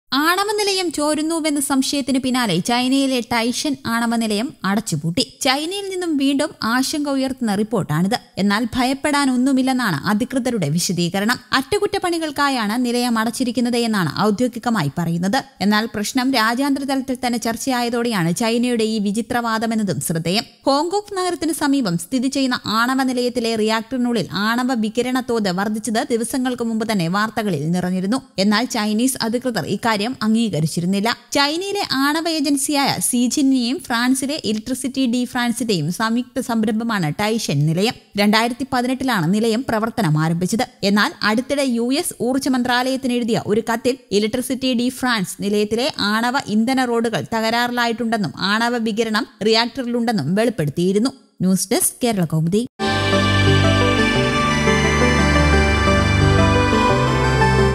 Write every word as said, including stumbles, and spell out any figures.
ആണവ നിലയം ചോരുന്നുവെന്ന സംശയത്തിന് പിന്നാലെ ചൈനയിലെ ടൈഷൻ ആണവ നിലയം അടച്ചുപൂട്ടി. ചൈനയിൽ നിന്നും വീണ്ടും ആശങ്ക ഉയർത്തുന്ന റിപ്പോർട്ടാണിത്. എന്നാൽ ഭയപ്പെടാനൊന്നുമില്ലെന്നാണ് അധികൃതരുടെ വിശദീകരണം. അറ്റകുറ്റപ്പണികൾക്കായാണ് നിലയം അടച്ചിരിക്കുന്നത് എന്നാണ് ഔദ്യോഗികമായി പറയുന്നത്. എന്നാൽ പ്രശ്നം രാജ്യാന്തര തലത്തിൽ തന്നെ ചർച്ചയായതോടെയാണ് ചൈനയുടെ ഈ വിചിത്രവാദമെന്നതും ശ്രദ്ധേയം. ഹോങ്കോങ് നഗരത്തിന് സമീപം സ്ഥിതി ചെയ്യുന്ന ആണവ നിലയത്തിലെ റിയാക്ടറിനുള്ളിൽ ആണവ വികിരണ തോത് വർദ്ധിച്ചത് ദിവസങ്ങൾക്ക് മുമ്പ് തന്നെ വാർത്തകളിൽ നിറഞ്ഞിരുന്നു. എന്നാൽ ചൈനീസ് അധികൃതർ ഇക്കാര്യം അംഗീകരിച്ചിരുന്നില്ല. ചൈനയിലെ ആണവ ഏജൻസിയായ സീജിന്റെയും ഫ്രാൻസിലെ ഇലക്ട്രിസിറ്റി ഡി ഫ്രാൻസിന്റെയും സംയുക്ത സംരംഭമാണ് ടൈഷൻ നിലയം. രണ്ടായിരത്തി പതിനെട്ടിലാണ് നിലയം പ്രവർത്തനം ആരംഭിച്ചത്. എന്നാൽ അടുത്തിടെ യു എസ് ഊർജ്ജ മന്ത്രാലയത്തിന് എഴുതിയ ഒരു കത്തിൽ ഇലക്ട്രിസിറ്റി ഡി ഫ്രാൻസ് നിലയത്തിലെ ആണവ ഇന്ധന റോഡുകൾ തകരാറിലായിട്ടുണ്ടെന്നും ആണവ വികിരണം റിയാക്ടറിലുണ്ടെന്നും വെളിപ്പെടുത്തിയിരുന്നു. News desk Kerala Kaumudi.